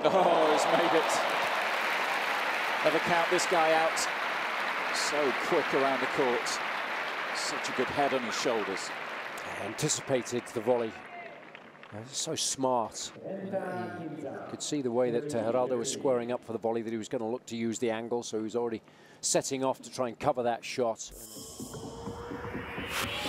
Oh, he's made it. Never count this guy out. So quick around the court. Such a good head on his shoulders. Anticipated the volley. So smart. You could see the way that Geraldo was squaring up for the volley, that he was going to look to use the angle, so he was already setting off to try and cover that shot.